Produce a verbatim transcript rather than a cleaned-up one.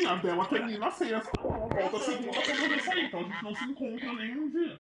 sim, a dela termina sexta. Volta segunda quando eu sair, então a gente não se encontra nenhum dia.